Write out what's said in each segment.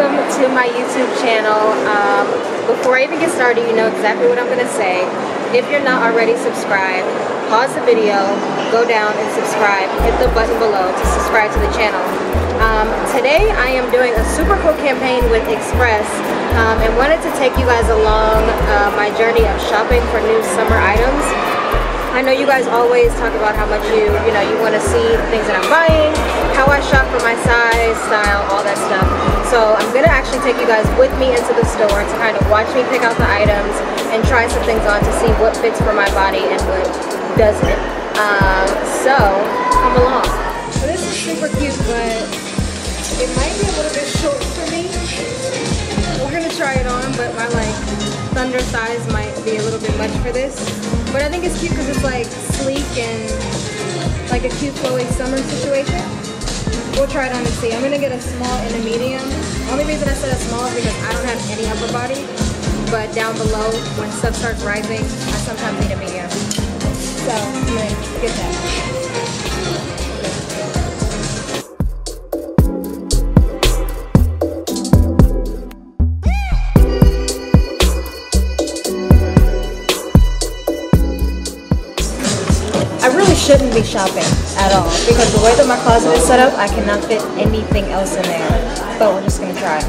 welcome to my YouTube channel. Before I even get started, you know exactly what I'm going to say. If you're not already subscribed, pause the video, go down and subscribe. Hit the button below to subscribe to the channel. Today I am doing a super cool campaign with Express and wanted to take you guys along my journey of shopping for new summer items. I know you guys always talk about how much you want to see things that I'm buying, how I shop for my size, style, all that stuff. So I'm going to actually take you guys with me into the store to kind of watch me pick out the items and try some things on to see what fits for my body and what doesn't. So come along. So this is super cute, but it might be a little bit short for me. We're going to try it on, but my thunder size might be a little bit much for this. But I think it's cute because it's like sleek and like a cute flowy summer situation. We'll try it on and see. I'm gonna get a small and a medium. Only reason I said a small is because I don't have any upper body. But down below, when stuff starts rising, I sometimes need a medium. So I'm gonna get that. Shouldn't be shopping at all because the way that my closet is set up, I cannot fit anything else in there. But we're just gonna try.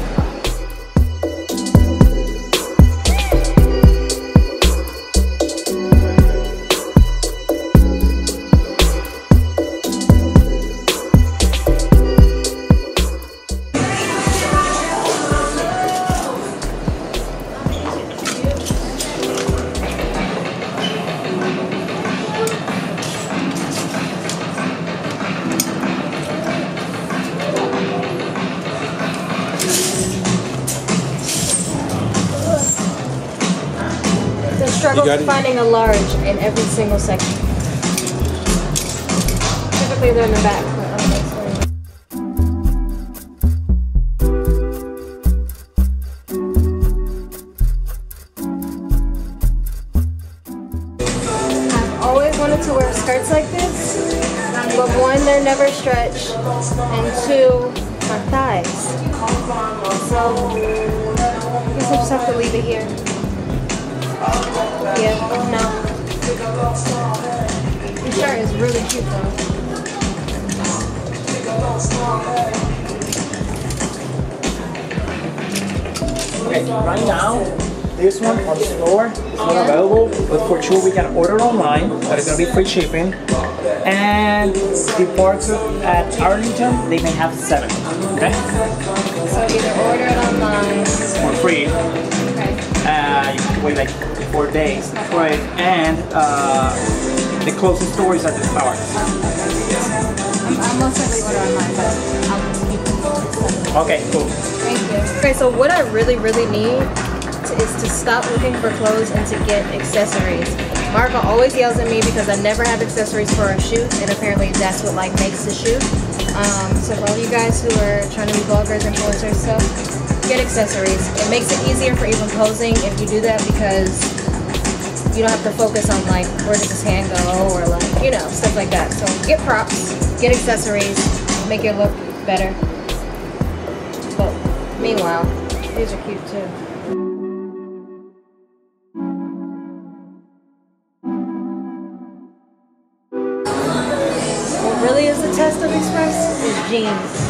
Struggle finding a large in every single section. Typically they're in the back. I've always wanted to wear skirts like this, but one, they're never stretched, and two, my thighs. So I guess I just have to leave it here. Yeah, no. This shirt is really cute though. Okay, right now, this one on the store is not available, but for sure we can order online. That is going to be free shipping. And the parts at Arlington, they may have 7. Okay? So either order it online for free. Okay. You can wait like 4 days for it, and the closest store is at the Tower. I'm most likely order online, but I'll keep it. Okay, cool. Thank you. Okay, so what I really need is to stop looking for clothes and to get accessories. Marco always yells at me because I never have accessories for a shoot, and apparently that's what makes the shoot. So for all you guys who are trying to be vloggers, influencers, stuff, get accessories. It makes it easier for even posing if you do that because you don't have to focus on where does this hand go or stuff like that. So get props, get accessories, make it look better. But meanwhile, these are cute too. What really is the test of Express is jeans.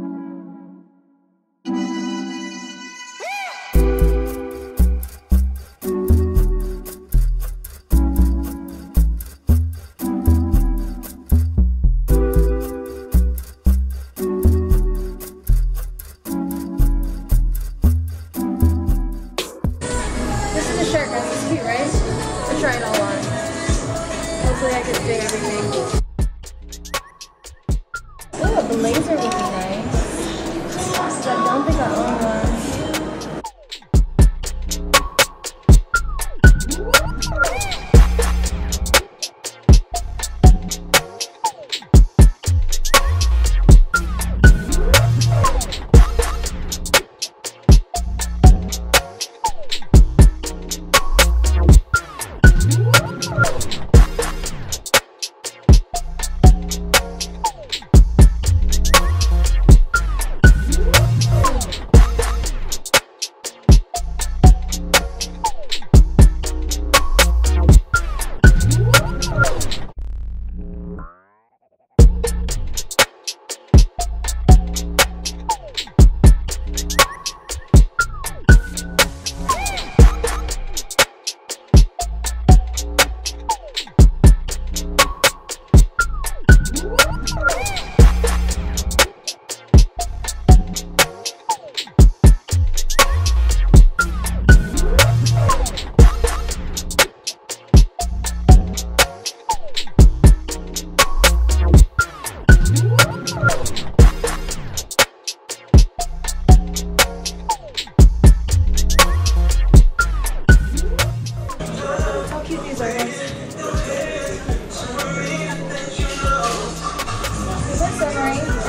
Try it all on. Hopefully I can fit everything. Oh, the laser would be nice. I don't think I own one.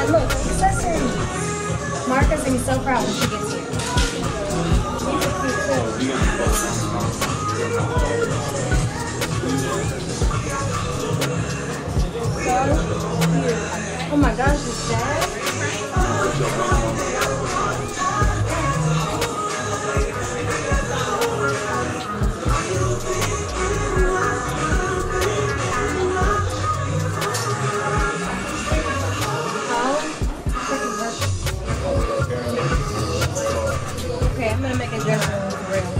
And look, accessories. Marcus is so proud when she gets here. Oh my gosh, this bag. Okay, I'm gonna make a dressing room for real.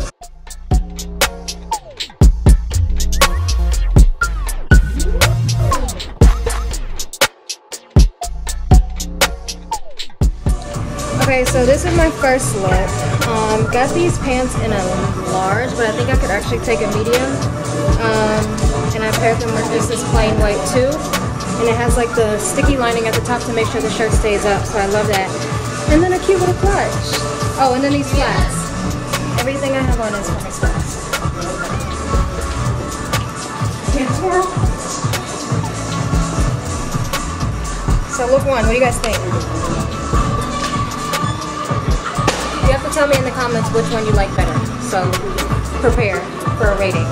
Okay, so this is my first look. Got these pants in a large, but I think I could actually take a medium. And I paired them with this plain white too. And it has like the sticky lining at the top to make sure the shirt stays up, so I love that. And then a cute little clutch. Oh, and then these flats. Everything I have on is from Express. Can't twirl. So look one, what do you guys think? You have to tell me in the comments which one you like better. So prepare for a rating.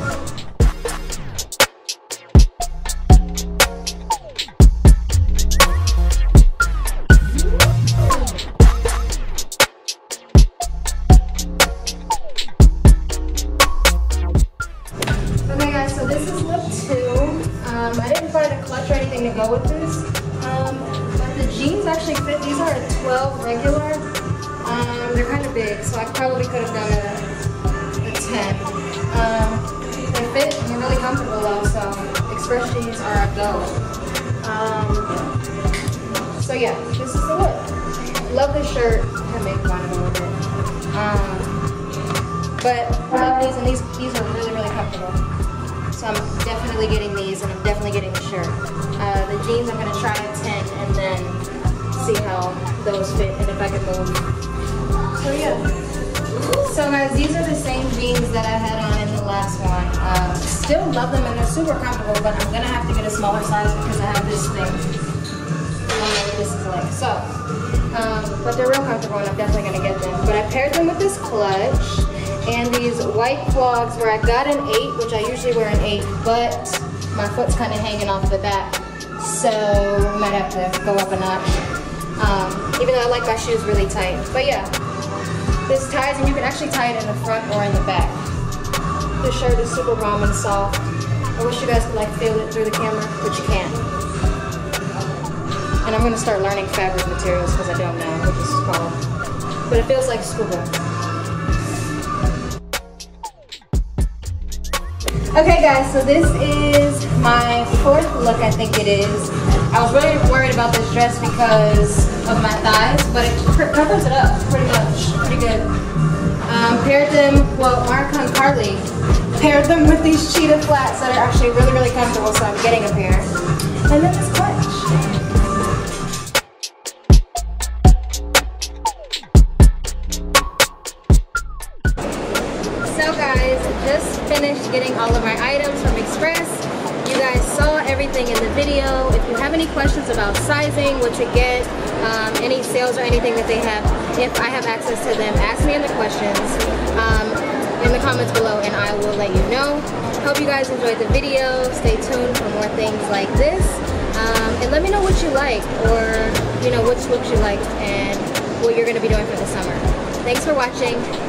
Okay guys, so this is look 2. I didn't find a clutch or anything to go with this. But the jeans actually fit. These are a 12 regular. They're kind of big, so I probably could have done a 10. They fit and they're really comfortable though, so Express jeans are a go. So yeah, this is the look. Love this shirt. I made fun of it a little bit. But I love these, and these are really, really comfortable. So I'm definitely getting these, and I'm definitely getting the shirt. The jeans I'm going to try a 10 and then see how those fit and if I can move. So yeah. So guys, these are the same jeans that I had on in the last one. Still love them and they're super comfortable, but I'm going to have to get a smaller size because I have this thing. I don't know what this is like. So, but they're real comfortable and I'm definitely going to get them. But I paired them with this clutch and these white clogs where I got an 8, which I usually wear an 8, but my foot's kind of hanging off the back. So I might have to go up a notch. Even though I like my shoes really tight. But yeah, this ties, and you can actually tie it in the front or in the back. This shirt is super warm and soft. I wish you guys could like feel it through the camera, but you can't. And I'm gonna start learning fabric materials because I don't know what this is called. But it feels like scuba. Okay guys, so this is my 4th look, I think it is. I was really worried about this dress because of my thighs, but it covers it up pretty much, pretty good. Paired them, well, Marco and Carly paired them with these cheetah flats that are actually really, really comfortable, so I'm getting a pair. And then this clutch. So guys, just finished getting all of my items from Express. You guys saw everything in the video. If you have any questions about sizing, what to get, any sales or anything that they have, if I have access to them, ask me in the questions in the comments below and I will let you know. Hope you guys enjoyed the video. Stay tuned for more things like this. And let me know what you like, or you know, which looks you like and what you're going to be doing for the summer. Thanks for watching.